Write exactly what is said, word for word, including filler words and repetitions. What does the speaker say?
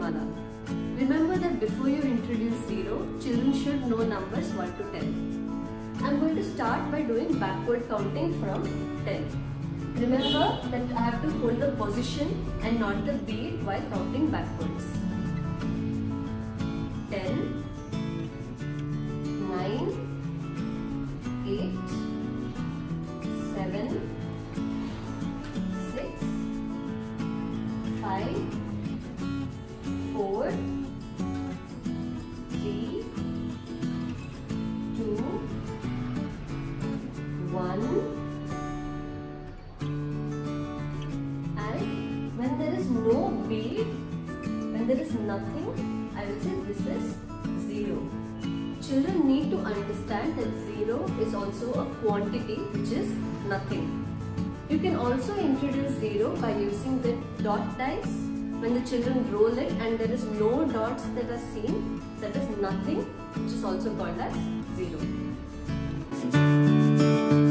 Varnamala. Remember that before you introduce zero, children should know numbers one to ten. I'm going to start by doing backward counting from ten. Remember that I have to hold the position and not the beat while counting backwards. ten, nine, eight, seven, six, five, four, three, two, one. And when there is no beat, when there is nothing, I will say this is zero. Children need to understand that zero is also a quantity which is nothing. You can also introduce zero by using the dot dice. When the children roll it and there is no dots that are seen, that is nothing, which is also called as zero.